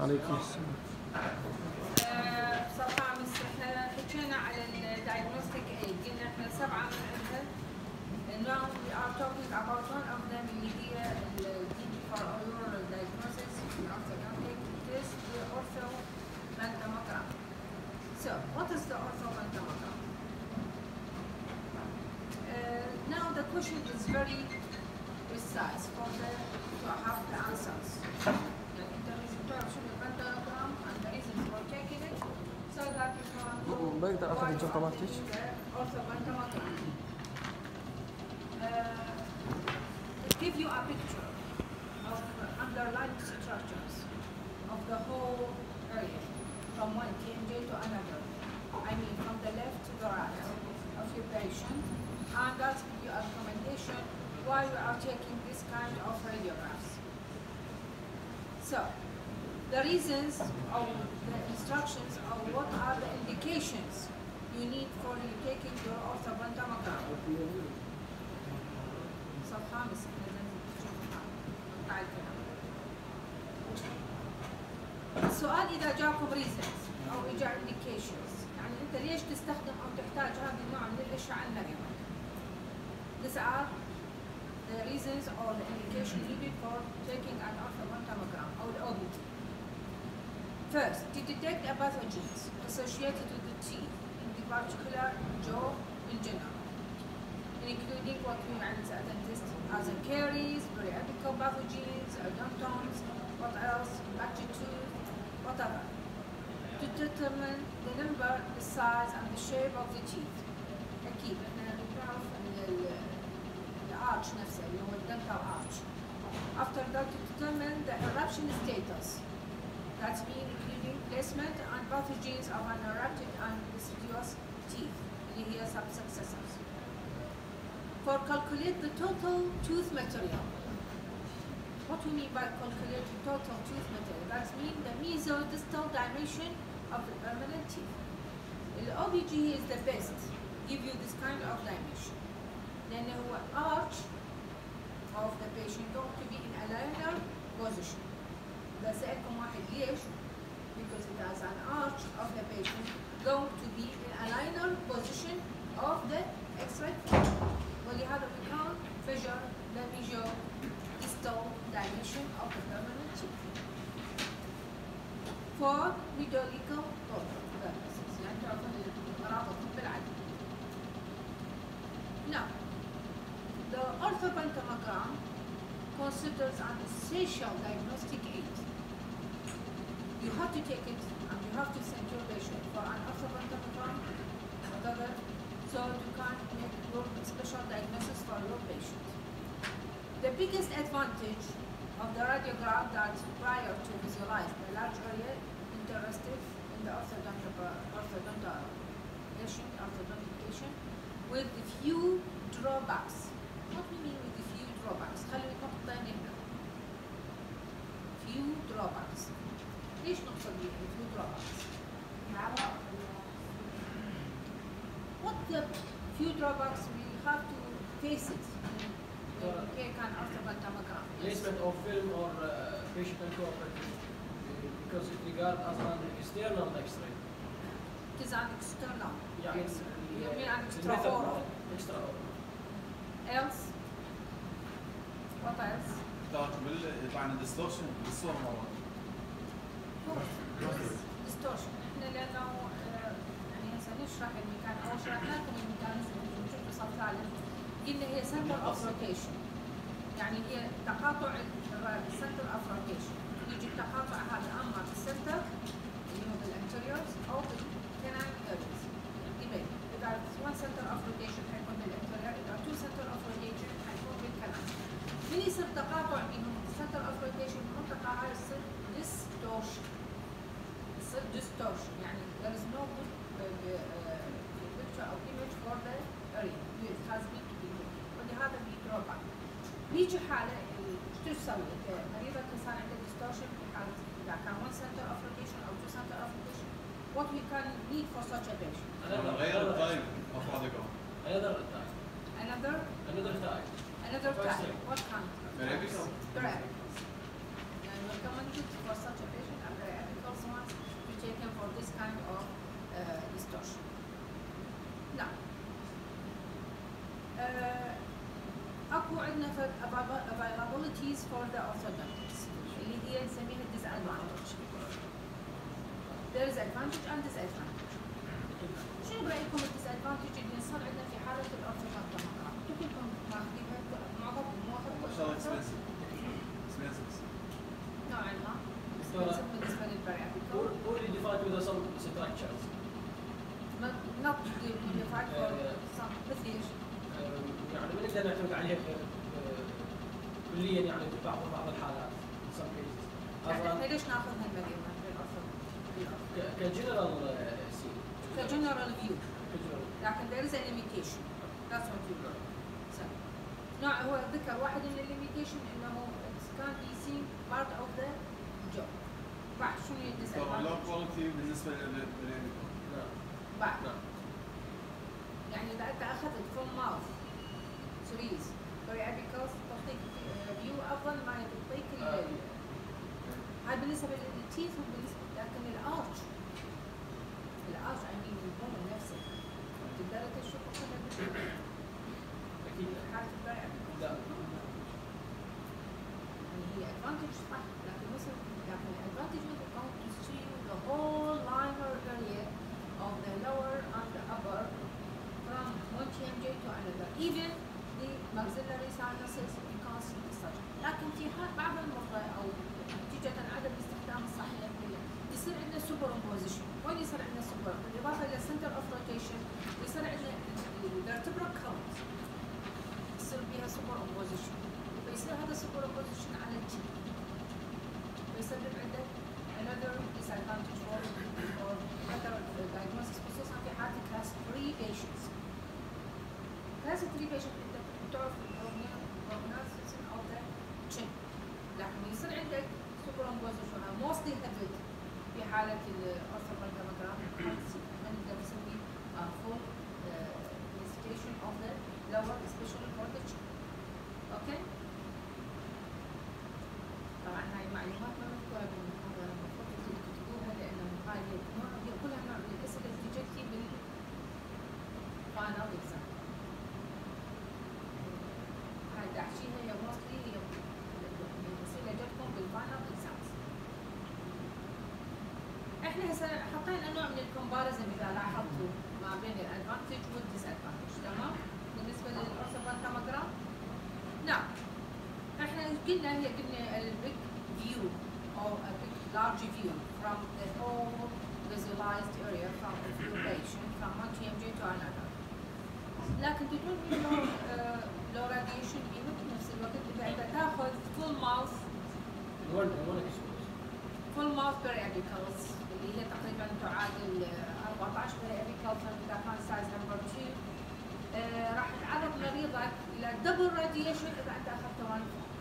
عليكم السلام. صفحة أمس احنا حكينا على الدايجنوستيك ايد، قلنا احنا 7 من عندها. Now we are talking about one of them اللي هي DG for oral diagnosis in orthodontic test, the orthobantamogram. So what is the orthobantamogram? Now the question is very precise for the to have the answers. بقدر اخذ الجوطه مالتك؟ Give you a picture of underlying structures of the whole area from one TMJ to another. I mean from the left to the right of your patient, and that give you a recommendation why we are taking this kind of radiographs. So the reasons or the instructions or what are the indications you need for you taking your orthobantamogram. صفحة السؤال إذا جاكم reasons أو إجا indications، يعني أنت ليش تستخدم أو تحتاج هذا النوع من الأشعة المرئية. These are the reasons or the indication needed for taking an orthobantamogram or OBT. First, to detect a pathogens associated with the teeth, in the particular jaw in general, including what we might dentist as a caries, periapical pathogens, odontomes, what else, bacteria tooth, whatever. To determine the number, the size, and the shape of the teeth. أكيد إحنا بنعرف الarch نفسه اللي هو الdental arch. After that, to determine the eruption status. That's mean including placement and pathogens of an erupted and deciduous teeth, اللي هي subsuccessors. For calculate the total tooth material. What we mean by calculate the total tooth material? That means the mesodistal dimension of the permanent teeth. The OBG is the best, give you this kind of dimension. Then the arch of the patient going to be in a linear position. بس سألكم واحد ليش؟ Because it has an arch of the patient going to be in a linear position of the X-ray. ولهذا we can't measure the mesodistal dimension of the permanent teeth. For medical purposes يعني تعرفون المرض الطب العادي. Now, the orthobantamogram considers an essential diagnostic aid. You have to take it and you have to send your patient for an orthobantamogram, whatever, so you can make your special diagnosis for your patient. The biggest advantage of the radiograph that prior to visualize the large area interested in the orthodontication with few drawbacks. What we mean with few drawbacks? خلوا نقطتين هنا. Few drawbacks. ليش نقصد few drawbacks؟ What the few drawbacks we have to face it when we take an orthobantamogram? Placement of film or patient cooperative, because it regards as an external X-ray. It is an external. Yeah, You mean an extraoral? Extraoral. Else? What else? طبعا الديستورشن بالصور مرة. distortion. احنا لانه يعني هسه نشرح الميكانيزم او شرحنا لكم الميكانيزم اللي بنشوفه صف ثالث. قلنا هي سنتر اوف روتيشن. يعني هي تقاطع السنتر اوف روتيشن. يجي التقاطع هذا اما بالسنتر اللي هو بالانتريورز او بالكنال اريز. ديبين. اذا one center of rotation حيكون بالانتريور، اذا two center of rotation حيكون بالكنال. من يصير تقاطع بينهم center of rotation المنطقة هاي تصير distortion. تصير distortion يعني there is no good picture or image for the area. It has been to be good. ولهذا بيدروبع. بيجي حالة شو تسوي؟ مريضك صار عنده distortion في حالة إذا كان one center of rotation أو two center of rotation. What we can need for such a patient? غير الطيب أفراد يقوم. Another type. Another type. Another type. What kind? Periapical. Periapical. And recommended for such a patient are periapical. advantages for the orthodontics اللي هي نسميها disadvantage. There is advantage and disadvantage. شنو برأيكم disadvantage اللي يصير عندنا في حالة الأورثودونتوموجراف؟ كلكم ماخذينها معظمكم مو ما شاء الله أخذتوا expensive. نوعا ما expensive بالنسبة للبريابيكال. Only defined with some structures. not unified for some مثل ايش؟ يعني ما نقدر نعتمد عليها كليا يعني في بعض الحالات. some cases. يعني أصلاً احنا ليش ناخذها المدينة بالأورثودونتيك؟ كجنرال سي. كجنرال فيو. لكن there is a limitation. That's what you learn. So, نوع هو ذكر واحد من الليميتيشن انه it can be seen part of the job. بعد شنو طبعا الديسادفانتج؟ لو كواليتي بالنسبه للبريميكال. بعد نعم. يعني اذا انت اخذت فول ماوث سوريز بريابيكال تعطيك فيو افضل ما تعطيك هاي بالنسبه للتيث وبالنسبه لكن الارش I mean البون نفسه تقدر تشوفه كله اكيد. حالة البريابيكال. لا. يعني هي advantage صح لكن مثلا لكن الادفانتج is going to see the whole liner area of the lower and the upper from one TMJ to another even the maxillary sinuses you can't see the such. لكن في بعض المرضى او نتيجة عدم استخدام الصحيح يصير عندنا سوبر امبوزيشن. وين يصير عندنا سوبر؟ بالاضافة الى السنتر اوف روتيشن يصير عندنا الفيرتبرال كولمز يصير بها سوبر امبوزيشن. فيصير هذا سوبر امبوزيشن على الجي ويسبب عندك another disadvantage or other diagnosis خصوصا في حالة class 3 patients. class 3 patient انت بتعرف prognosis of the chin لكن يصير عندك سوبر امبوزيشن mostly headed في حالة الأورثوبونتوموجراف ما نقدر نسوي full investigation of the lower especially for the chin. اوكي؟ طبعا هاي المعلومات ما مذكورة بالمحاضرة المفروض تكتبوها لأنه هاي هي كلها نوع من الأسئلة اللي تجتي بالفاينل إكزام. هاي داعشيها هي موستلي هي الأسئلة جتكم بالفاينل إكزامز. احنا هسه حطينا نوع من الكومباريزن إذا لاحظتوا ما بين الأدفانتج والديسأدفانتج، تمام؟ بالنسبة للأورثوبونتوموجراف نعم احنا قلنا البيج فيو او a big large view from the whole visualized area from the view patient from one TMJ to another. لكن تقول انه لو radiation unit بنفس الوقت اذا انت تاخذ full mouth periapicals اللي هي تقريبا تعادل 14 periapical اذا كان سايز نمبر 2 راح تعرض مريضك الى دبل راديشن اذا انت اخذت 1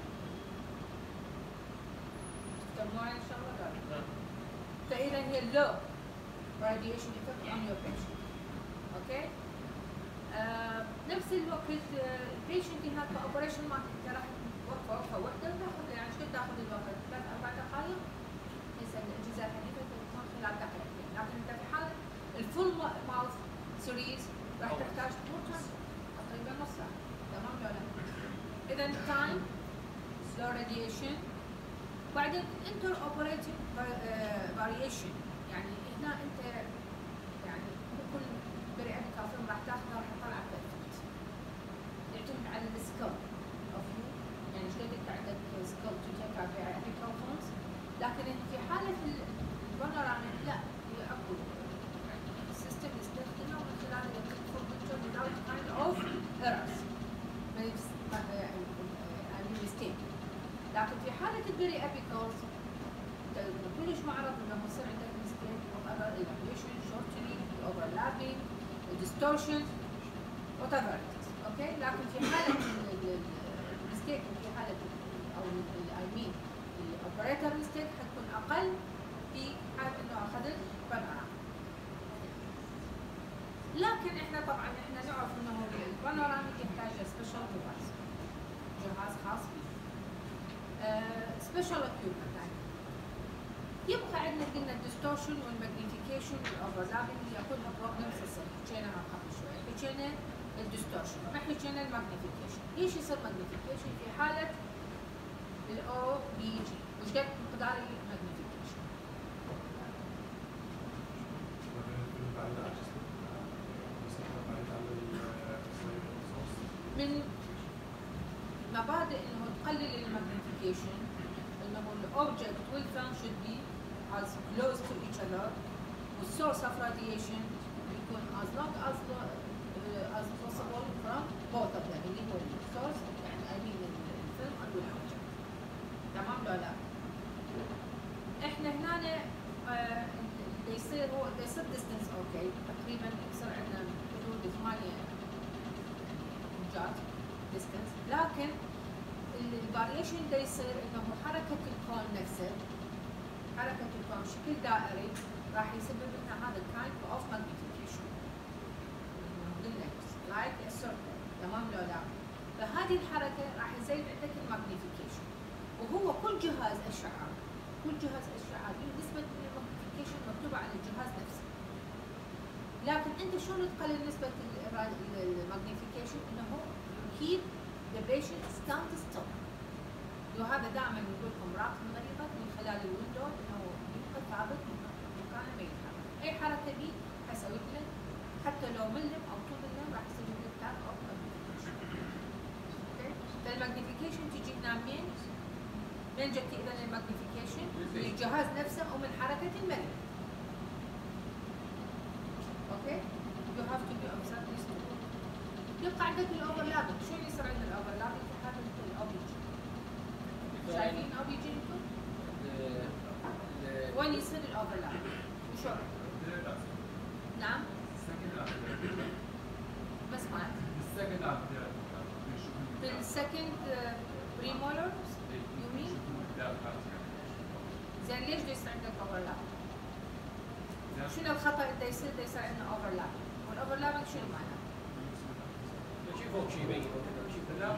تفهموا ان شاء الله؟ فاذا هي low radiation effect on your patient. اوكي؟ نفس الوقت البيشنت هناك اوبريشن ما انت راح وقفه وحده تاخذ يعني ايش تاخذ الوقت؟ 3-4 دقائق هسه الاجهزه الحديثه تكون خلال دقيقتين، لكن انت في حاله الفول ماوث سيريز راح تحتاج تقريبا نص ساعه. تمام ولا لا؟ اذا تايم سلو راديشن بعدين انتر اوبريتنج فاريشن يعني هنا انت يعني كل بريابيكال فيلم راح تاخذه راح تطلع بيرفكت. يعتمد على السكوب اوف يو يعني شلون انت عندك سكوب تو تيك اوت بريابيكال فيلمز، لكن في حاله البانوراما لا هي اكو السيستم يستخدمه من خلال الفول بيكتشر without kind of errors mistake. لكن في حالة البري ابيكالز كلش معرض انه يصير عندك ميستيك whatever elongation, shortening, overlapping, distortion whatever it is. اوكي؟ لكن في حالة الميستيك في حالة او I mean الاوبريتور ميستيك حتكون اقل في حالة انه اخذت بانوراما. لكن احنا طبعا احنا نعرف انه البانوراما يحتاج سبيشال ديفايس جهاز خاص به. سبيشال اكيوبمنت يعني يبقى عندنا قلنا الديستورشن والماجنيفيكيشن والاوفرلابنج اللي كلها بروبلمز هسه حكينا قبل شوي، حكينا الديستورشن ما حكينا الماجنيفيكيشن. ليش يصير ماجنيفيكيشن؟ في حاله هيك وش قد مقدار الماجنيفيكيشن. من مبادئ انه تقلل الماجنيفيكيشن انه الاوبجكت والفان should be as close to each other والsource of radiation يكون as long as possible from both of them اللي هو السورس يعني I mean الفيلم والاوبجكت. تمام لو لا؟ احنا هنا يصير هو يصير distance اوكي تقريبا يصير عندنا حدود 8 امجاد distance لكن الفاريشن ده يصير انه حركه الكون نفسه حركه الكون بشكل دائري راح يسبب لنا هذا الكايند اوف ماجنيفيكيشن لايك السيركل. تمام لو لا؟ فهذه الحركه راح يزيد عندك الماجنيفيكيشن وهو كل جهاز اشعه نسبه الماجنيفيكيشن مكتوبه على الجهاز نفسه. لكن انت شلون تقلل نسبه الماجنيفيكيشن انه keep the patient stand still. وهذا دائما نقول لكم راقب مريضك من خلال الويندو انه يبقى ثابت مكانه ما يتحرك. اي حركه بي اسوي لك حتى لو ملم او 2 ملم راح يسوي لك تاب او ماجنيفيكيشن. اوكي؟ فالماجنيفيكيشن تجي هنا منين جت اذا الماجنيفيكيشن؟ من الجهاز نفسه ومن حركه المريض. اوكي؟ you have to be observed these two. يبقى عندك الاوفرلابنج. شو اللي يصير عندنا الاوفرلابنج في حاله الاوبجكت؟ شايفين اوبجكتكم؟ وين يصير الاوفرلابنج؟ وشو؟ نعم؟ ما سمعت. في السكند بريمولرز يومين؟ زين ليش بده يصير عندك اوفرلابنج؟ شنو الخطأ اللي يصير عندنا اوفرلابنج؟ والاوفرلابنج شنو معناه؟ شيء فوق شيء بين شيء لا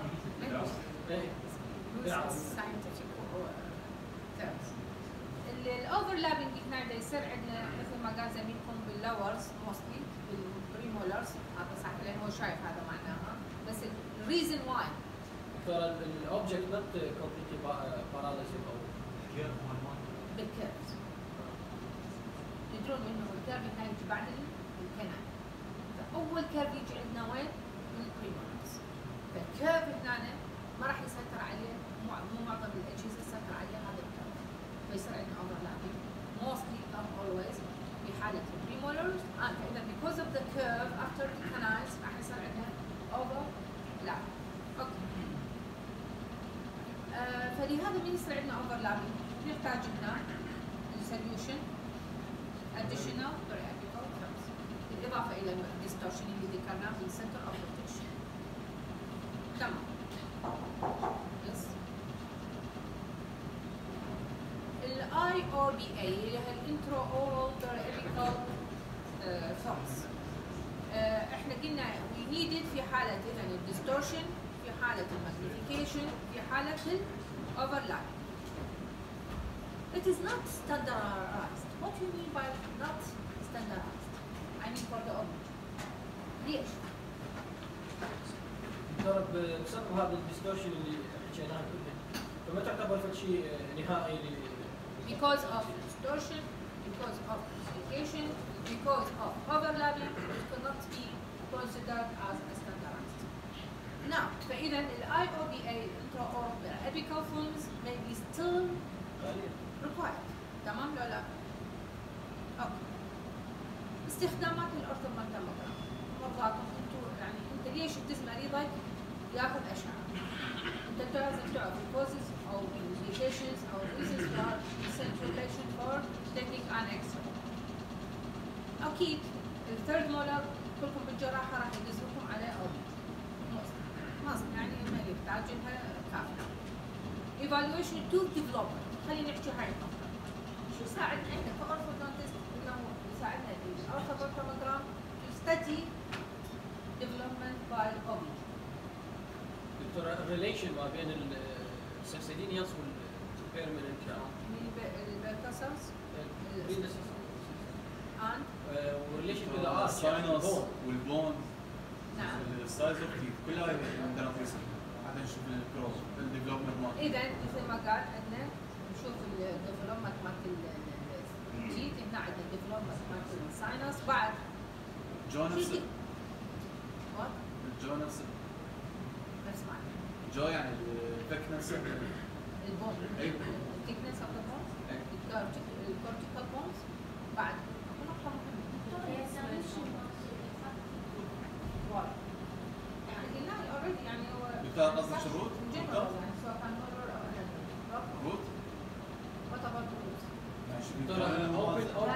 الاوفرلابنج هنا بده يصير عندنا مثل ما قال زميلكم باللورز موستلي بالبريمولرز هذا صح لان هو شايف هذا معناها بس الريزن واي ترى الاوبجكت نوت كومبليتلي باراليسيس او بالكيرفز تدرون انه الكيرف هنا يجي بعد الكنال فاول كيرف يجي عندنا وين؟ من البريمولرز فالكيرف هنا ما راح يسيطر عليه مو معظم الاجهزه تسيطر عليه هذا الكيرف فيصير عندنا overlapping mostly not always في حاله البريمولرز فاذا because of the curve after the canals راح يصير عندنا overlapping. اوكي فلهذا من يصير عندنا overlapping نحتاج هنا solution additional periodical terms بالاضافه الى الديستورشن اللي ذكرناه في center of rotation. تمام. يس IOBA اللي هي الانترو اورال بيريوديكال ثومس احنا قلنا we needed في حالة اذا الديستورشن في حالة الماجنيفيكيشن في حالة الاوفرلاب. It is not standardized. What do you mean by not standardized? I mean for the object. ليش؟ ترى بسبب هذا الديستورشن اللي حكيناه كله فما تعتبر فد شيء نهائي because of distortion, because of complication, because of overlapping, it cannot be considered as standardized. Now, فإذا ال IOBA intraoral apical forms may be still required. تمام ولا لا؟ أوكي. استخدامات الأورثومنتوموجراف. مرضاكم أنتم يعني أنت ليش تدز مريضك ياخذ أشعة؟ أنت لازم تعرف الكوزز أو indications أو reasons for central patient for taking an X-ray. أكيد الثيرد مولر كلكم بالجراحة راح يدزوكم على مصر يعني ما يحتاج لها كافية. Evaluation to development خلينا نحكي هاي النقطة. شو يساعدنا احنا كأورثودونتست إنه يساعدنا الأورثوبنتوموجرام to study development by OB. دكتور الريليشن ما بين السكسيدينيوس والبيرمننت البيركاسس وريليشن تو ذا الساينوس والبون نعم السايز اوف تيث كلها عندنا قيسها حتى نشوف الجروث الديفلوبمنت مالته اذا مثل ما قال عندنا نشوف الديفلوبمنت مالت التيت، هنا عندنا الديفلوبمنت مالت الساينس بعد جو نفسه وات جو نفسه نفس معنى جو يعني الفك نفسه البون ايوه الثيكنس اوف ذا بونز ايوه الكورتيكال بونز بعد اكو نقطة مهمة يعني قلنا اوريدي يعني هو دكتور قصدك شروط؟ جنرال يعني سواء كان مولر او روت وات اباوت روت ماشي دكتور دكتور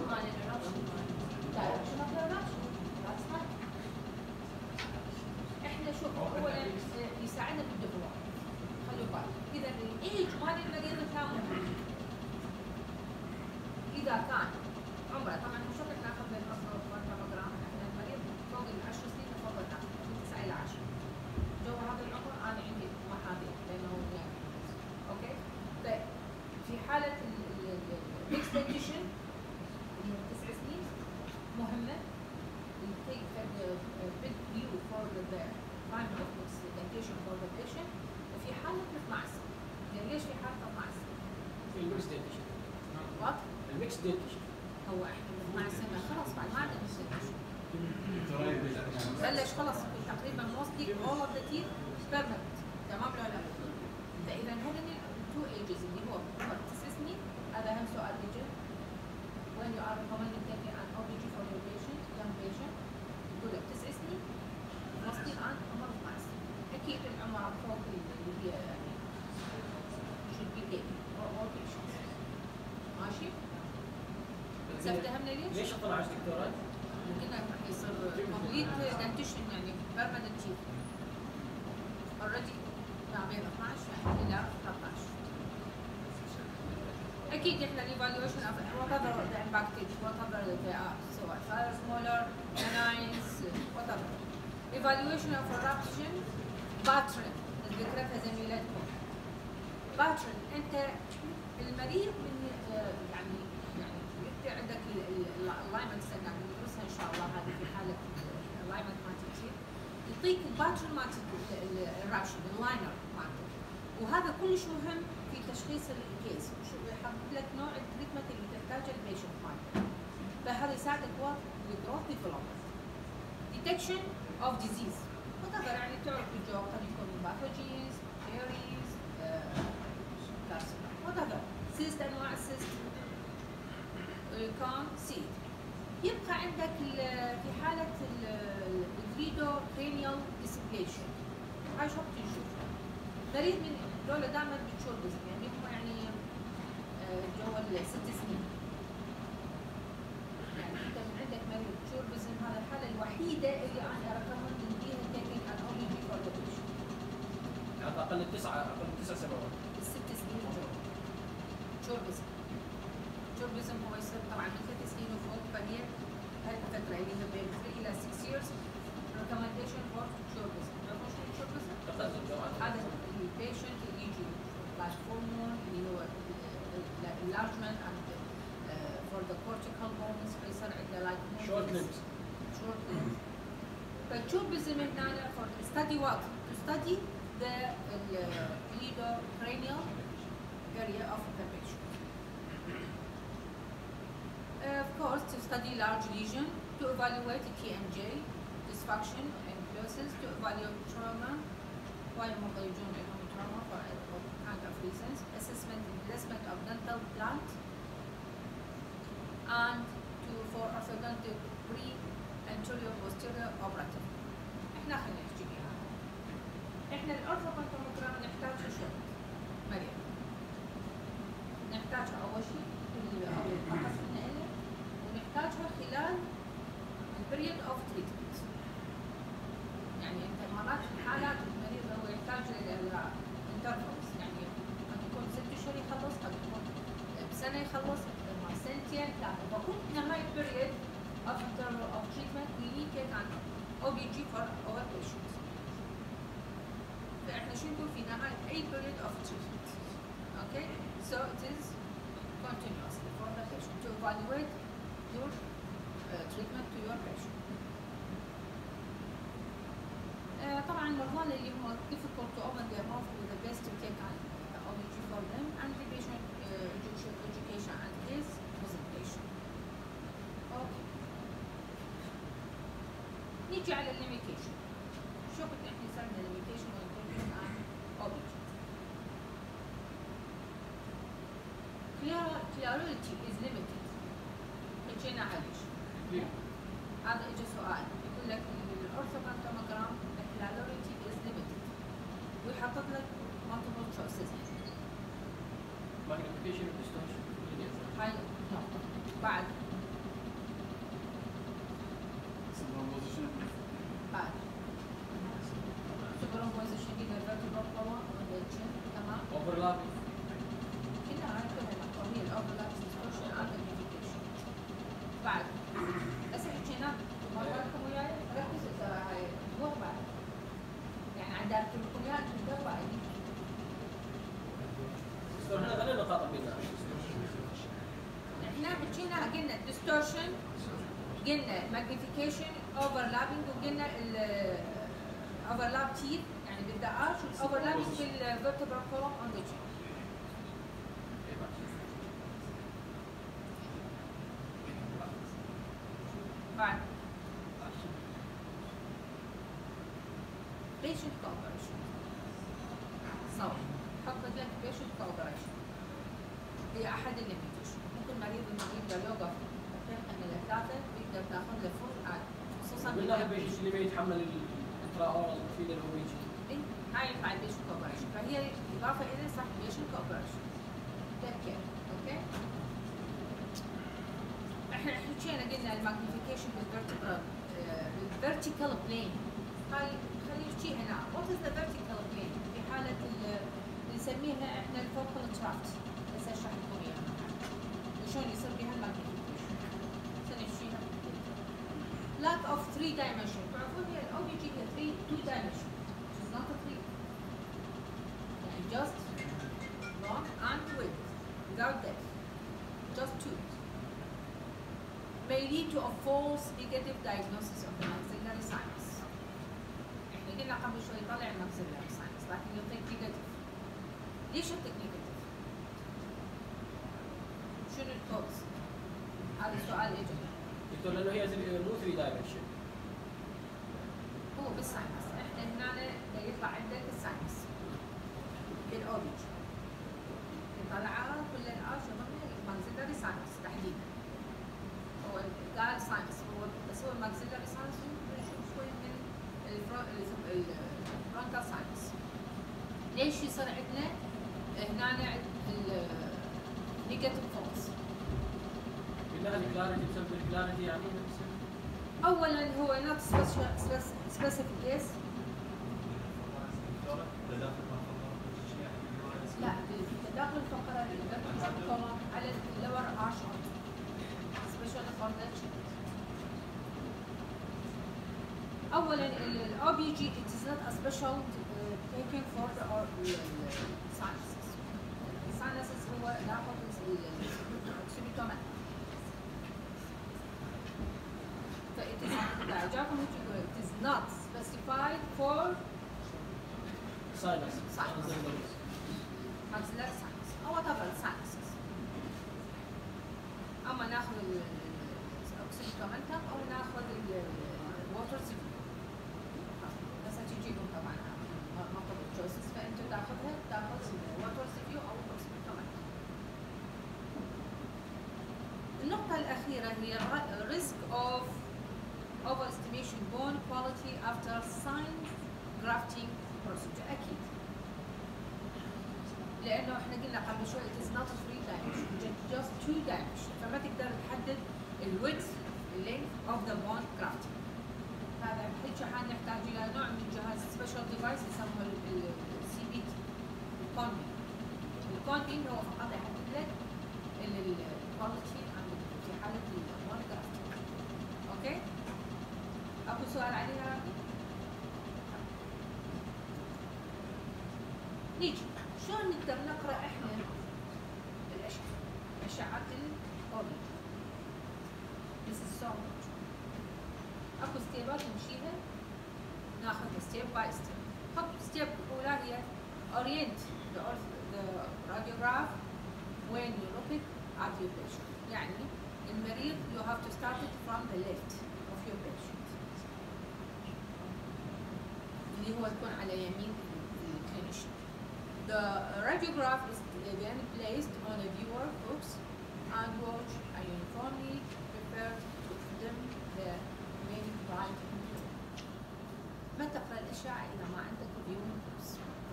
احنا شوف اولا يساعدنا بالديفلوب خلوا بالك اذا الايج مال المريض كان مهم اذا كان عمره طبعا مش شرط ناخذ بالماموجرام احنا المريض فوق ال 10 سنين نفضل ناخذ من 9 الى 10 جو هذا العمر انا عندي محاذير لانه يعني اوكي طيب في حاله الميكس دنتيشن اللي هي 9 سنين مهمه take a big view for the time of mixed dentation for the patient وفي حاله 12 يعني ليش في حاله 12 في الميكس دنتيشن وات الميكس دنتيشن هو احنا 12 سنه خلاص بعد ما عندنا ميكس دنتيشن بلش خلص تقريبا mostly all of the teeth permanent تمام ولا لا؟ فاذا هذول التو ايجز اللي هو 9 سنين هذا اهم سؤال بيجي when you are recommending taking an OBG for your patient young patient يقول لك 9 سنين mostly عن عمر 12 اكيد العمر فوق اللي هي يعني should be taken for all patients ماشي؟ فهمنا ليش؟ ليش 12 دكتورات؟ ممكن راح يصير كومبليت دنتيشن يعني بيرمننت تيث اوريدي ما بين 12 الى 13 اكيد احنا الايفالويشن اوف وات ايفر ذا امباكتد وات ايفر ذي ار سواء فايرز مولر كاناينز وات ايفر ايفالويشن اوف رابشن باترن ذكرتها زميلتكم باترن انت المريض من يعني انت عندك اللايمنت سنة ندرسها ان شاء الله هذه في حاله اللايمنت ما تصير يعطيك الباترن مالت الرابشن اللاينر مالته وهذا كلش مهم في تشخيص الكيس يحدد لك نوع التريتمنت اللي تحتاجه البيشنت مالته فهذا يساعدك وقت الجروث ديفلوبمنت ديتكشن اوف ديزيز وتقدر يعني تعرف بالجو قد يكون باثوجينز كيريز كارسينوم وتقدر سيست انواع السيست كان سيد يبقى عندك في حالة الفيدو كرينيال ديسبليشن هاي شو بتشوف مريض من دولة دائما بتشوف يعني هم يعني جو ال6 سنين يعني انت من عندك مريض تشوربزم هذا الحالة الوحيدة اللي انا ركمت بيها تيكينج ان اونلي بي فور ذا بيشنت يعني اقل من 9 سنوات ال6 سنين جو تشوربزم التشوربزم هو يصير طبعا من 3 سنين وفوق فهي هاي الفترة اللي هي بين 3 إلى 6 years recommendation for تشوربزم تعرفون شنو التشوربزم؟ هذا البيشنت اللي يجي لايك فول مون اللي هو enlargement and for the cortical bones فيصير عنده لايك short limbs فالتشوربزم هنا for study what? To study the cleidocranial area of the patient. Of course, to study large lesion, to evaluate TMJ, dysfunction and pleusis, to evaluate trauma, why المرضى يجون عندهم trauma for all kind of reasons, assessment and placement of dental plant, and for orthodontic pre-anterior posterior operative. احنا خلينا نحكي بها. احنا الأورثوبونتوموجرام نحتاجها شو؟ مريم. نحتاجها أول شيء أول فحص النقلة ونحتاجها خلال البريود اوف تريتمنت. يعني انت مرات في حالات المريض هو يحتاج الانترفلز يعني قد يكون 6 اشهر يخلص قد يكون بسنة يخلص سنتين ثلاثة فكل نهاية البريود اوف تريتمنت we need take an OBG for our patients. فاحنا شو نقول في نهاية أي period of treatment. Okay? So it is continuously for the patient to evaluate your treatment to your patient. طبعا المرضى اللي هم difficult to open their mouth with the best to take an نيجي على الليميتيشن. شو بدنا احنا سمينا الليميتيشن والانترفيوز عن اوبجكت. Clarity is limited. حكينا عليه. هذا اجى سؤال يقول لك الاورثوغرام clarity is limited ويحطط لك multiple choices. magnification و distortion. هاي نقطة. بعد Superposition. بعد superimposition either vertebral column or the chin. تمام. overlapping. كنا هاي كلها وهي الاوفرلاب distortion and magnification. بعد هسه حكينا مراتكم وياي ركزوا ترى هاي مو بعد يعني عند داركم وياي تقدر بعد. احنا خلينا نقاط بيننا. احنا حكينا قلنا distortion قلنا magnification overlapping وقلنا ال overlap teeth يعني بالدقاش overlapping في ال vertebral column on the chin. بعد patient cooperation. صح حط لك patient cooperation هي احد الليميتيشن. ممكن مريض يقدر يوقف من الثلاثه ويقدر تاخذ له فول عاد خصوصا من ناحيه البيشنت اللي ما يتحمل الانترا اورال فيلر هو يجي. اي هاي ينفع البيشنت كوبريشن فهي اضافه الى صح بيشنت كوبريشن. تذكر اوكي. احنا حكينا قلنا الماجنيفيكيشن بالفيرتيكال بلين. هاي خلينا نحكي هنا وات از ذا فيرتيكال بلين في حاله اللي نسميها احنا الفوكال تراكت. هسه اشرح لكم اياها وشلون يصير بها الماجنيفيكيشن. سنحكيها lack of 3 dimension. تعرفون هي الاوبجي هي 2 dimension which is not a 3 يعني just long and width without depth just 2 may lead to a false negative diagnosis of the maxillary sinus. احنا قلنا قبل شوي طلع الماكسيلاري sinus لكن يعطيك نيجاتيف. ليش يعطيك نيجاتيف؟ شنو الكوز؟ هذا السؤال اجى. دكتور لانه هي مو 3 دايمنشن. هو بالساينس احنا هنا يطلع عندك الساينس بالاوبج طلع كل الارش ضمن الماكسيلاري ساينس تحديدا. هو قال ساينس هو بس هو الماكسيلاري ساينس شوي من الفرونتال ساينس. ليش يصير عندنا هنا النيجاتيف فولس؟ قلنا الكلاريتي بسبب الكلاريتي يعني اولا هو not specific yes. لا تداخل الفقرات على اللور ارشر سبيشال فور ذا chin. اولا الاو جي it is not a special taken for the sinuses. الساينسز هو ناخذ السبيتومات. فإت is جاكم يقول it is not specified for ساينس. maxillary sinus أو whatever sinuses. أما ناخذ السبيتومنتم أو ناخذ الووتر سيفيو. بس هتجيكم طبعا multiple choices فأنت تاخذ الووتر سيفيو أو السبيتومنتم. النقطة الأخيرة هي risk of overestimation bone quality after sinus grafting procedure. أكيد لأنه احنا قلنا قبل شوي it is not 3 dimension just 2 dimension فما تقدر تحدد width length of the bone grafting. هذا الحكي حنحتاج إلى نوع من جهاز special device يسموه CBT الكونبين. الكونبين هو فقط يحدد لك الكواليتي في حالة البون grafting. أوكي؟ أكو سؤال عليها؟ نيجي شلون نقدر نقرا احنا الاشعه؟ اشعه الاوبج. This is so much. اكو ستيبات نمشيها ناخذها ستيب باي ستيب. خط ستيب الاولى هي orient the radiograph when you look at your patient. يعني المريض you have to start it from the left of your patient. اللي هو تكون على يمين الكلينيشن. The radiograph is then placed on a viewer hooks and watch are uniformly prepared to dim the remaining bright inflow. ما تقرأ الأشعة إذا ما عندك viewing hooks.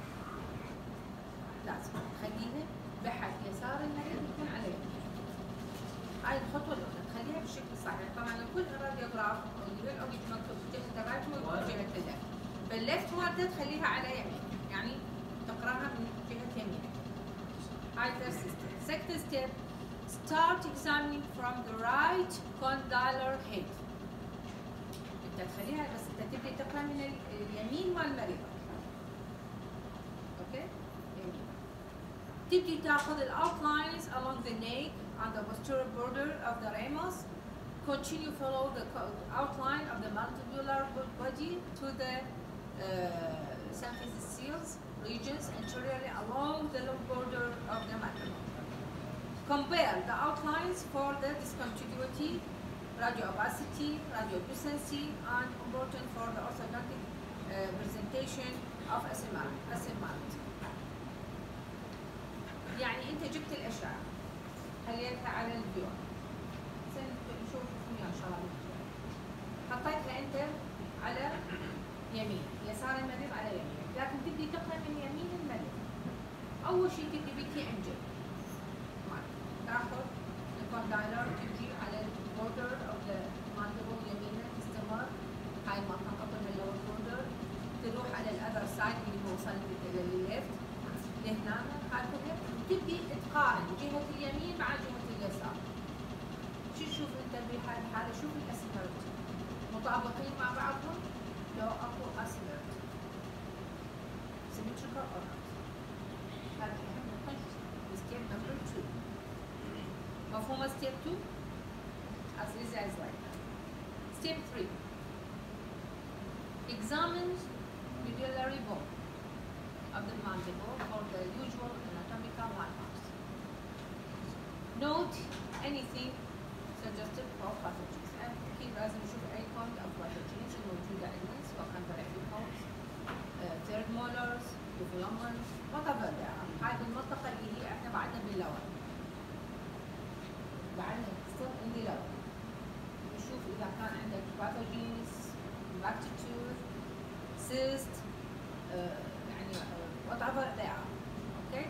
لازم تخليها بحد يسار المريض يكون على يمين. هاي الخطوة الأولى تخليها بالشكل الصحيح. طبعا كل الراديوغراف اللي بالأوجه مكتوب جهة الرايت وجهة الليفت. بالليفت واردة تخليها على يمين، يعني تقراها من جهة يمين. هاي first step. Second step, start examining from the right condylar head. أنت تخليها بس أنت تبدي تقرا من اليمين والمريض. أوكي؟ يمين. تبدي تاخذ ال outlines along the neck and the posterior border of the ramus. Continue follow the outline of the mandibular body to the symphysis regions anteriorly along the low border of the mandible. Compare the outlines for the discontinuity, radio opacity, radio lucency, and important for the orthodontic presentation of asymmetry. يعني أنت جبت الأشعة خليتها على الفيو. نشوف فيها إن شاء الله. حطيتها أنت على يمين، يسار المريض على يمين، لكن تبدي تقرا من يمين المريض. أول شيء تبدي بكي أنجل. تاخذ الكوندايلر تجي على البوردر أو الماندبل يمينا تستمر. هاي المنطقة كلها اللور بوردر. تروح على الأذر سايد اللي هو وصل للليفت لهنا. هاي كلها تبدي تقارن جهة اليمين مع جهة اليسار. شو تشوف أنت بهاي الحالة؟ شوف الأسيمتري مطابقين مع بعضهم لو أكو أسيمتري. symmetrical or not. هذا أهم نقطة. step number 2. مفهومة step 2؟ as easy as like that. Step 3. Examine medullary bone of the mandible for the usual anatomical landmarks. Note anything suggested for pathogens. أكيد لازم نشوف أي kind of pathogens الموجودة عندنا سواء كان verticals, third molars, developments, whatever they are. هاي المنطقة اللي هي احنا بعدنا باللور. بعدنا still in the lower. نشوف إذا كان عندك pathogens, bacteria, cyst, يعني whatever they are. Okay?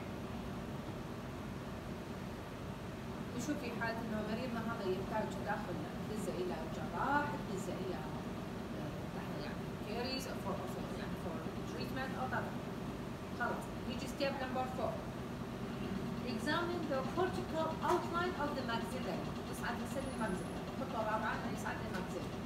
نشوف في حالة إنه مريضنا هذا يحتاج تدخل دزة إلى جراح، دزة إلى يعني caries for يعني for treatment أو طبعا. خلاص نيجي step number 4. Examine the cortical outline of the maxillary. يصعد لسن الماكسيلاري. الخطوة الرابعة يصعد للماكسيلاري.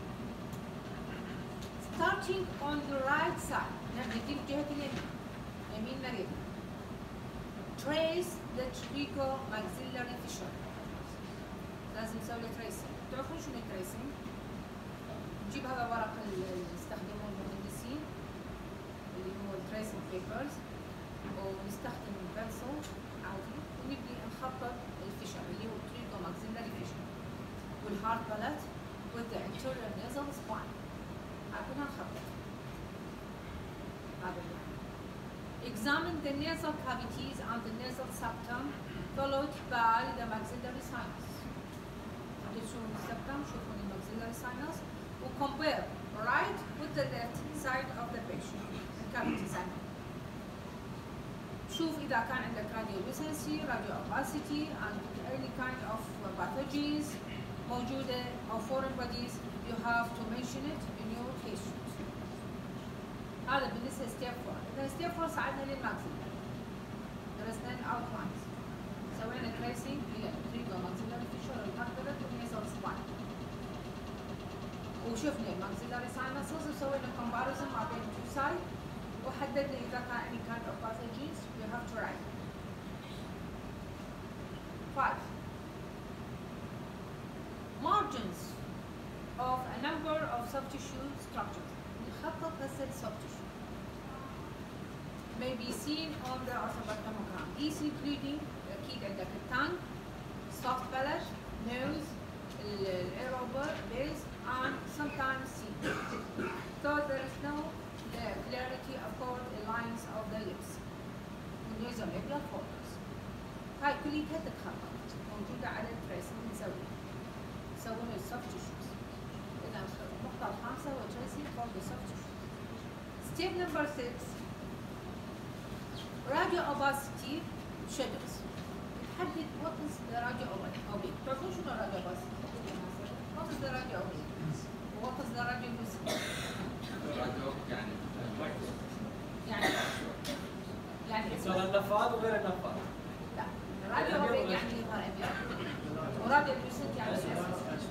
Starting on the right side. نبدأ بجهة اليمين. يمين مريض. Trace the trigomaxillary fissure. لازم نسوي له تريسنج. تعرفون شنو التريسنج؟ نجيب هذا ورق اللي يستخدموه المهندسين اللي هو التريسنج بيبرز ونستخدم بنسل عادي ونبدي نخطط الفيشر اللي هو trigomaxillary fissure والهارد بالت with the anterior nasal spine. هكذا نخطط. هذا يعني. Examine the nasal cavities and the nasal septum followed by the maxillary sinus. شوفون السبتم، شوفون الماكسيلاري ساينس وcompare right with the left side of the patient cavity sinus. شوف إذا كان عندك radiolucency, radio opacity and any kind of pathogens موجودة أو foreign bodies you have to mention it in your patient. هذا بالنسبة step 4. إذا step 4 صعدنا للماكسيلاري. درسنا outlines. سوينا tracing إلى trigomaxillary fissure والهارد والنيزل سباين. وشفنا الماكسيلاري ساينسز وسوينا comparison ما بين two side وحددنا إذا كان any kind of pathogens you have to write. 5. Margins of a number of soft tissue structures. نخطط هسه soft tissue. May be seen on the orthogontomogram. These including أكيد عندك الtongue, soft palate, nose, aerobar, base, and sometimes teeth. So there is no the clarity of course the lines of the lips والنيزوليبيال فولدرز. هاي كلها تتخبط موجودة على التريسنج نسويها يسوون السوفت تيشوز. إذا النقطة الخامسة هو tracing for the soft tissue. Step number 6 radio opacity shadows. تحدد what is the radio opaque. تعرفون شنو radio opacity؟ What is the radio opaque؟ What is the radio lucid؟ يعني يصير النفاذ وغير النفاذ. لا الراديو اوبيك يعني يظهر ابيض وراديو لوسنت يعني اسود.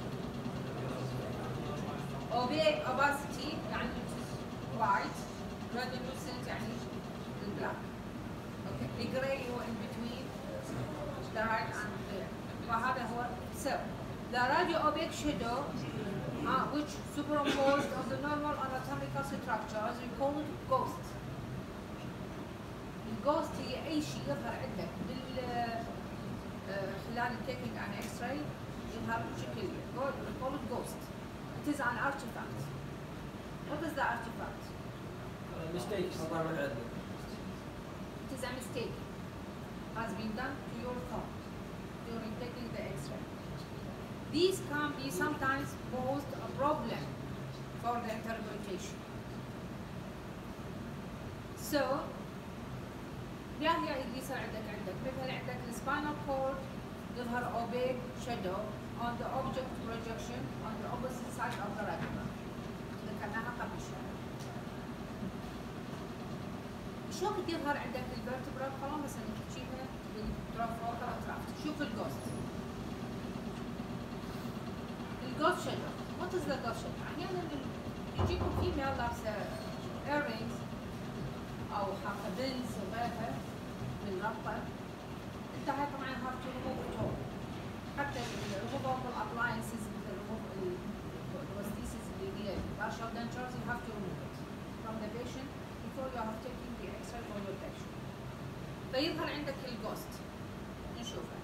اوبيك اوباسيتي يعني وايت، راديو لوسنت يعني البلاك. اوكي الجراي هو in between the right and the وهذا هو so the radio opaque shadow which superimposed on the normal anatomical structures we call it ghost. الجوست هي اي شيء يظهر عندك خلال التيكينج عن اكس راي يظهر بشكل call it ghost. It is an artifact. What is the artifact? mistake صار من عندنا. It is a mistake has been done to your thumb during taking the X-ray. These can be sometimes posed a problem for the interpretation. So يا هي اللي يصير عندك مثلا عندك السباينال كورد يظهر اوبيك شادو on the object projection on the opposite side of the retina. ذكرناها قبل شوي. شو وقت يظهر عندك الفيرتبرال column مثلا نحكيها بالتروفوكال اترافت. شوف الجوست. الجوست شادو. What is the ghost shadow؟ احيانا يجيكم فيميل لابسه earrings او حاطه بنز وغيرها من ربطه. انت هاي طبعا have to remove it all. حتى الريموفبل appliances مثل البروستيسيس اللي هي partial dentures you have to remove it from the patient before you are taking the X-ray for your patient. فيظهر عندك الجوست نشوفها.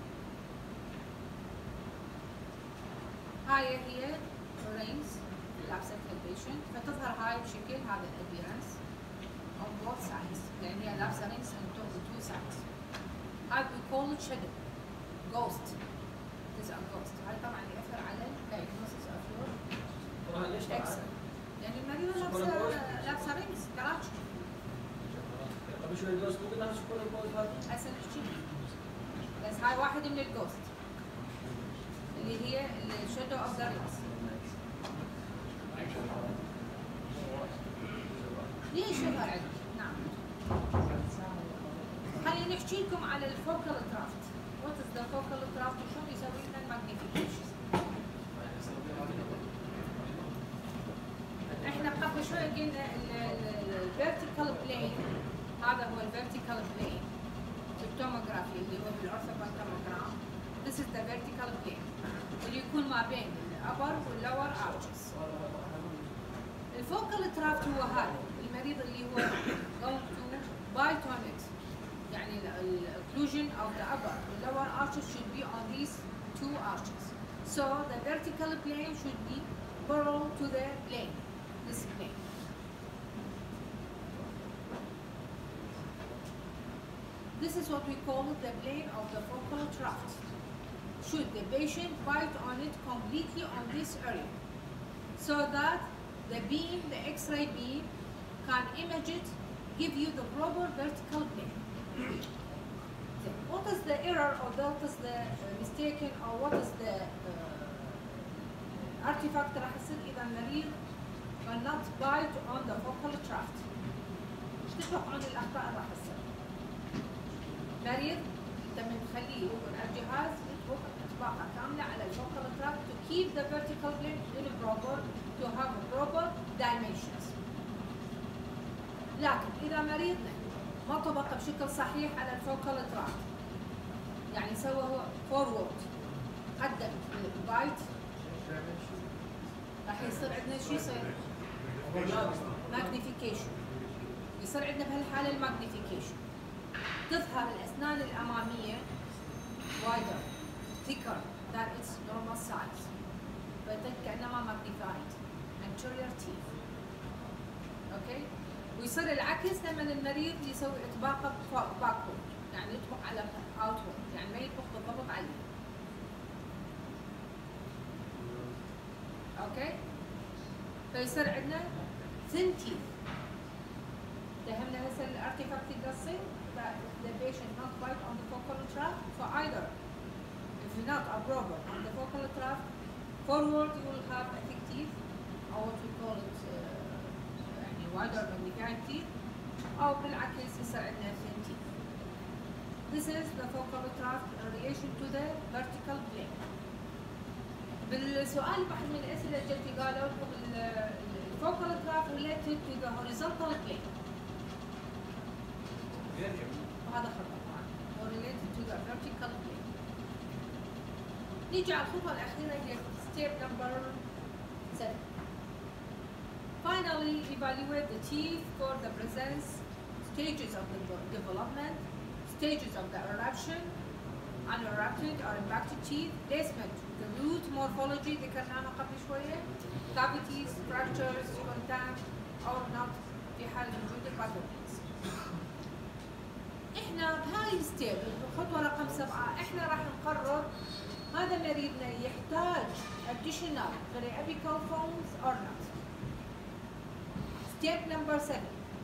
هاي هي rings لابستها البيشنت فتظهر هاي بشكل هذا الابيرنس on both sides لان هي لابسه rings on two sides. هاي we call it shadow ghost. It is a ghost. هاي طبعا يأثر على diagnosis of your X-ray. يعني المريضة لابسه rings كراتش. قبل شوي الجوست مو قلنا شكون الجوست هذا؟ هسه نحكي بس هاي واحدة من الجوست اللي هي الشادو اوف ذا رينجز. ليش يظهر عندك؟ نعم. خلينا نحكي لكم على الفوكال ترافت. وات از ذا فوكال ترافت وشلون يسوي لنا الماجنيفيكيشن. احنا قبل شوي قلنا الفيرتيكال بلين هذا هو الفيرتيكال بلين بالتوموغرافي اللي هو بالاورثوبال توموغرام. This is the vertical plane اللي يكون ما بين الابر واللور arches. الفوكال ترافت هو هذا المريض اللي هو going to bite on it. يعني occlusion of the upper and lower arches should be on these two arches. So the vertical plane should be parallel to the plane, this plane. This is what we call the plane of the focal tract. Should the patient bite on it completely on this area so that the beam, the X-ray beam, can image it, give you the proper vertical plane. Then what is the error or what is the mistaken or what is the artifact راح يصير إذا المريض will not bite on the focal tract. ايش تتوقعون الأخطاء اللي راح تصير؟ مريض أنت من تخليه يقعد على الجهاز يطبق إطباقة كاملة على الفوكال tract to keep the vertical plane in proper to have proper dimensions. لكن إذا مريضنا ما طبق بشكل صحيح على الفوكال تراك يعني سوى هو فورورد قدم البايت راح يصير عندنا شو يصير؟ ماجنيفيكيشن. يصير عندنا بهالحالة الماجنيفيكيشن تظهر الأسنان الأمامية wider thicker than its normal size كأنما magnified anterior teeth. Okay? ويصير العكس لما المريض يسوي اطباقه باكورد، يعني يطبق على اوتورد، يعني ما يطبق بالضبط عليه. اوكي؟ فيصير عندنا thin teeth. فهمنا هسه الارتيفاكت يصير that the patient not bite on the focal tract, so either if not a problem on the focal tract, forward you will have a thick teeth, or what we call it يعني wider magnified teeth, أو بالعكس يصير عندنا thin teeth. This is the focal tract in relation to the vertical plane. بالسؤال واحد من الأسئلة اللي جت قالوا لكم الفوكال tract related to the horizontal plane. وهذا خطأ طبعا. or related to the vertical plane. نيجي على الخطوة الأخيرة هي step number 7. Finally, evaluate the teeth for the presence, stages of the development, stages of the eruption, unerupted or impacted teeth, placement, the root morphology ذكرناها قبل شوية, cavities, fractures, contact or not في حال وجود الباثوجينز. احنا بهاي الستيب الخطوة رقم 7 احنا راح نقرر هذا مريضنا يحتاج additional periapical phones or not. Step number 7.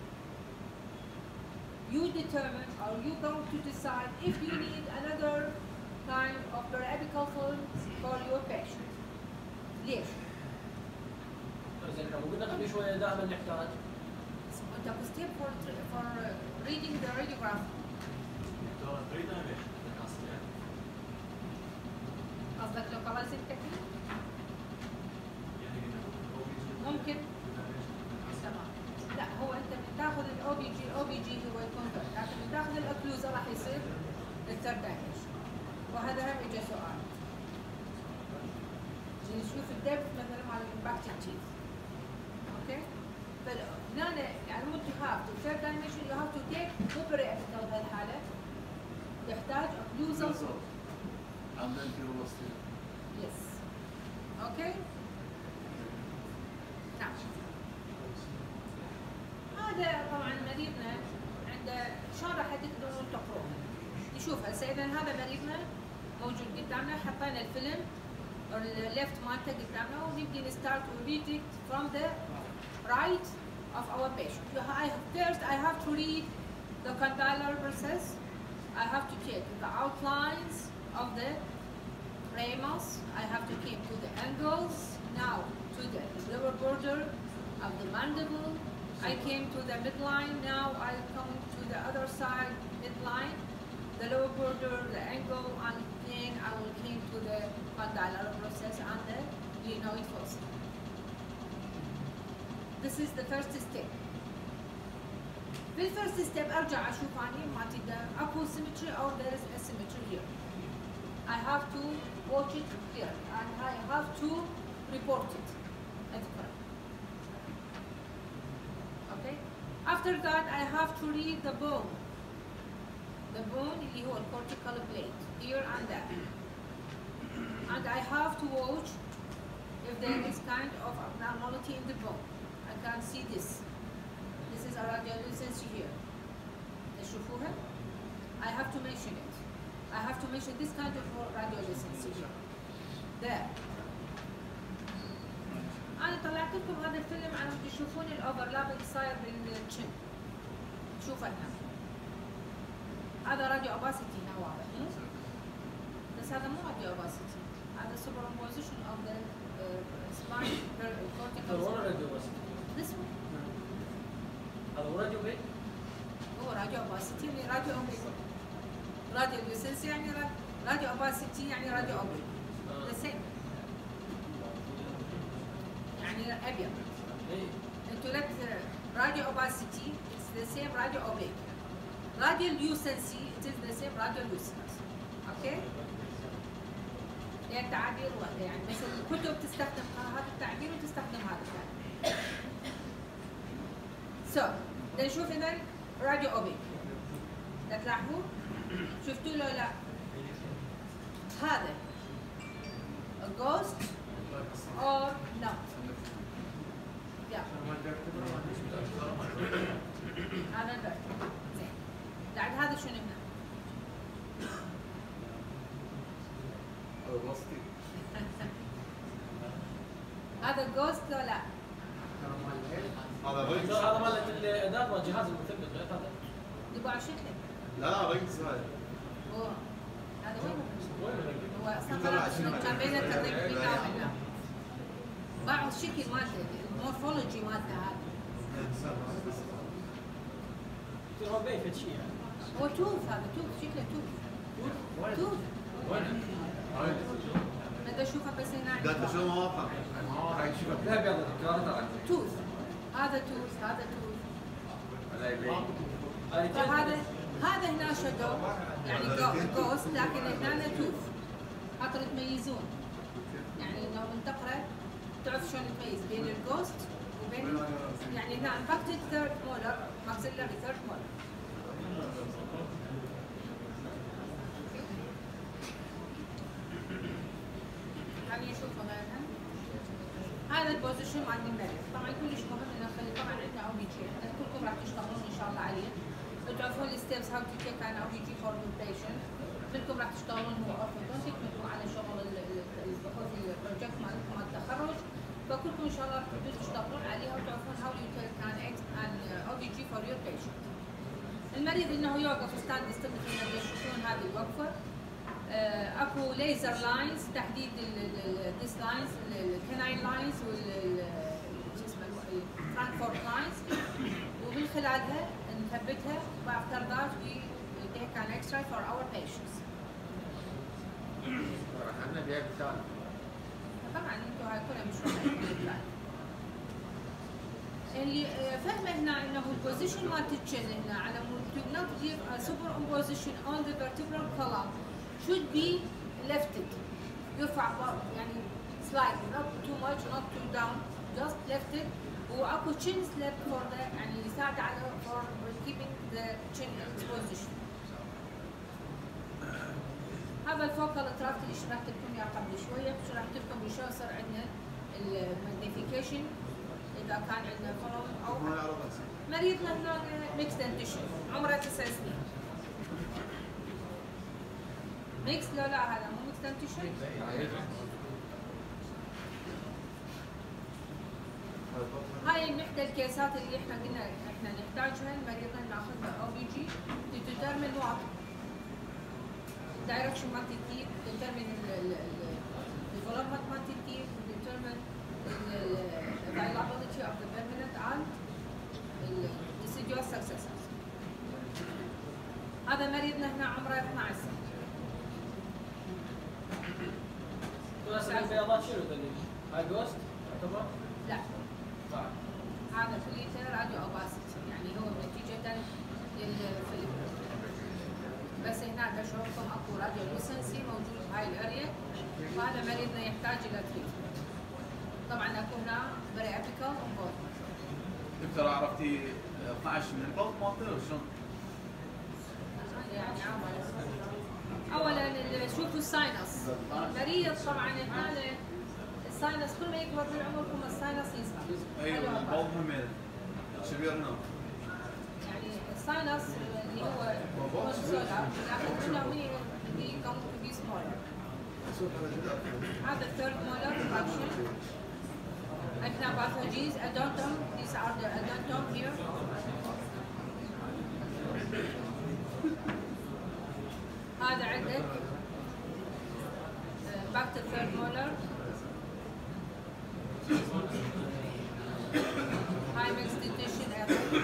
You determine or you going to decide if you need another kind of periapical phones for your patient. ليش؟ زين لو قلنا قبل شويه دائما نحتاج. انت step for reading the radiograph. قصدك localizing technique؟ ممكن. تمام. لا هو انت من تاخذ الاو بي جي هو الكونفرت، لكن من تاخذ الاوكلوزر راح يصير الثيرد دايمنشن. وهذا هم اجى سؤال. نشوف الدبث مثلا مال الامباكتد تيث. اوكي؟ فهنا يعني you have to third dimension you have to take مو periapical بهالحالة. يحتاج occlusal. And then you will see. Yes. Okay? نعم. هذا طبعا مريضنا عنده شلون راح تقدرون تقروه؟ نشوف هسه اذا هذا مريضنا موجود قدامنا حطينا الفيلم الليفت مالته قدامنا ونبدي نستارت read it from the right of our patient. First I have to read the condylar process. I have to check the outlines of the ramus. I have to keep to the angles. Now to the lower border of the mandible. I came to the midline. Now I come to the other side midline. The lower border, the angle, and then I will came to the condylar process and the glenoid fossa. This is the first step. The first step أرجع أشوف أني ما تقدر أكو symmetry or there is asymmetry here. I have to watch it here and I have to report it. أذكر. Okay. After that I have to read the bone. The bone اللي هو cortical plate here and there. And I have to watch if there is kind of abnormality in the bone. I can see this. This is a radiolucency here. تشوفوها? I have to mention it. I have to mention this kind of radiolucency here. There. أنا طلعت لكم هذا الفيلم عشان تشوفون الأوفرلاب اللي صاير بالتشن. شوفوا هنا. هذا راديو أوباسيتي هنا واضح. بس هذا مو راديو أوباسيتي. هذا superimposition of the spine cortical. هذا وين راديو أوباسيتي؟ This one. هذا هو راديو بيك؟ هو راديو أوباسيتي يعني راديو أوبيك. راديو لوسنسي يعني راديو أوباسيتي يعني راديو أوبيك. The same. يعني أبيض. أنتوا لك راديو أوباسيتي it's the same راديو أوبيك. راديو لوسنسي it is the same راديو لوسنس. أوكي؟ هي التعابير واحدة يعني بس الكتب تستخدم هذا التعبير وتستخدم هذا التعبير. So نشوف إذا راديو أوبيك. تلاحظوا؟ شفتوا له لا؟ هذا a ghost or not? Yeah. هذا الفيرتيكال. زين. بعد هذا شنو هنا؟ الوسطي. هذا جوست ولا لا؟ هذا رينجز. هذا مالت الاداه مال الجهاز المثبت غير هذا. يبغى شكله. لا رينجز هاي. اوه هذا وين؟ وين الرقم؟ هو اصلا خلاص كان بين التركيب ولا باعوا الشكل مالته المورفولوجي مالته هذا. هو باين فد شيء يعني. هو توث هذا توث شكله توث. توث. وين؟ بدي اشوفه بس هنا. ده شو مواقع؟ لا بيض دكتور ترى. توث. هذا توث هذا توث. ولا يبين. هذا هنا شادو يعني جوست لكن هنا توث. خاطر تميزون. يعني لو من تقرا تعرف شلون تميز بين الجوست وبين يعني هنا امباكتد ثيرد مولر ماكسيلاري ثيرد مولر. يعني شوفوا غيرها. هذا البوزيشن مال المريض، طبعا كلش مهم انه نخلي طبعا عندنا او بي جي، احنا كلكم راح تشتغلون ان شاء الله عليه. وتعرفون الستبس هاو تو تيك ان او بي جي فور ذا بيشنت. كلكم راح تشتغلون هو اورثودونتيك منكم على شغل البحوث البروجكت مالكم مال التخرج، فكلكم ان شاء الله راح تشتغلون عليها وتعرفون هاو يو تيك ان او بي جي فور يور بيشنت. المريض انه يوقف ستاند ستيل مثل ما تشوفون هذه الوقفه. اكو ليزر لاينز تحديد الديس لاينز الكناين لاينز وال شو اسمه الفرانكفورت لاينز، ومن خلالها نثبتها وافتر ذات وي تيك ان اكس-راي فور اور بيشنتس. احنا جايب ثاني. طبعا انتم هاي كلها مشروع اللي فاهمه هنا انه البوزيشن مالت الشن هنا على مود to not give a superimposition on the vertebral column should be lifted. يرفع يعني slightly not too much not too down just lifted. واكو chin slip for the يعني يساعد على for keeping the chin in its position. هذا الفوكال ترافت اللي شرحت لكم اياه قبل شويه، شرحت لكم شلون يصير عندنا الماجنيفيكيشن اذا كان عندنا فولوم او مريضنا هنا ميكس دنتيشن عمره 9 سنين. ميكس لا هذا مو ميكس دنتيشن. هاي من احدى الكيسات اللي احنا قلنا احنا نحتاجها مريضنا ناخذها او بي جي لتدرمن وات direction مالت التيب، determine development مالت التيب، determine availability of the permanent and deciduous successors. هذا مريضنا هنا عمره 12 سنة. ثلاث البياضات شنو ذولي؟ هاي جوست تعتبر؟ لا. هذا كليته راديو اوباسيتي يعني هو نتيجة للفيلم. بس هنا بشوفكم اكو راديو لوسنسي موجود بهاي الاريا، وهذا مريضنا يحتاج الى تريتمنت. طبعا اكو هنا بري ابيكال وبوت. دكتور عرفتي 12 من البوت مالته شلون؟ يعني اولا شوفوا الساينس، المريض طبعا هنا الساينس كل ما يكبر بالعمر كل ما الساينس يصغر. ايوه البوت هم كبير هنا. يعني الساينس اللي هو سولار ناخذ منه هي كم تو بي سمولر. هذا الثيرد مولر فراكشن. عندنا باثوجيز ادونتوم، these are the odontom here. هذا عندك back to third molar. high mixed dentition error.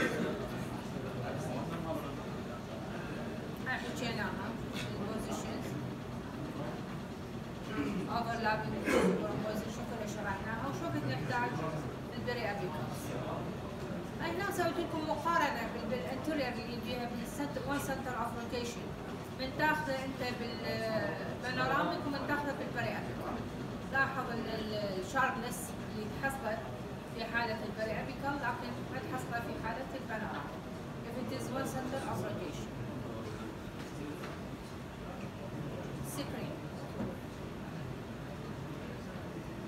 هاي حكيناها البوزيشنز overlapping بوزيشن كلها شرحناها وشو كنت نحتاج البري ابيكالز. هنا سويت لكم مقارنه بالانتيريور اللي فيها بالسنتر وان سنتر اوف روتيشن، من تاخذه انت بالبانوراميك ومن تاخذه بالبري ابيكال. لاحظ الشاربنس اللي تحصله في حاله البري ابيكال لكن ما تحصله في حاله البانوراميك. if it is one center of rotation. سكرين.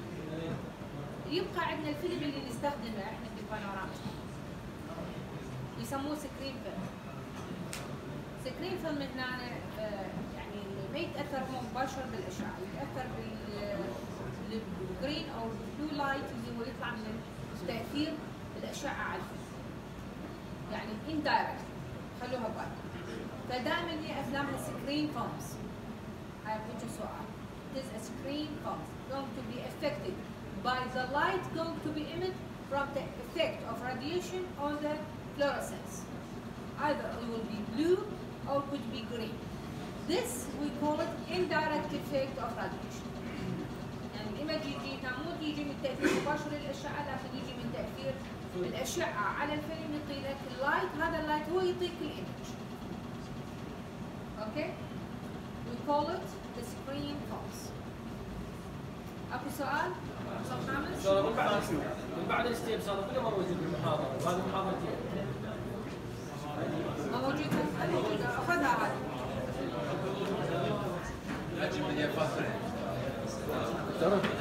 يبقى عندنا الفيلم اللي نستخدمه احنا في البانوراميك. يسموه سكرين فيلم. سكرين فيلم هنا يعني ما يتاثر مباشر بالاشعه، يتاثر بالجرين او البلو لايت اللي هو يطلع من تاثير الاشعه على الفيلم. يعني indirect، خلوها بالك. فدائما هي افلامها سكرين فيلمز. هاي بيجي سؤال. It is a screen film going to be affected by the light going to be emitted from the effect of radiation on the fluorescence. Either it will be blue or could be green. This we call it indirect effect of radiation. يعني الإيمج يجي مو يجي من تأثير مباشر للأشعة، لكن يجي من تأثير الأشعة على الفيلم يعطي لك اللايت، هذا اللايت هو يعطيك الإيمج. Okay? We call it the screen pulse. أكو سؤال؟ أستاذ محمد؟ من بعد الاستئبسال كله ما موجود بالمحاضرة، وهذه محاضرتين. ما موجودة؟ موجودة، أخذها هذه. أجيب من يفصل.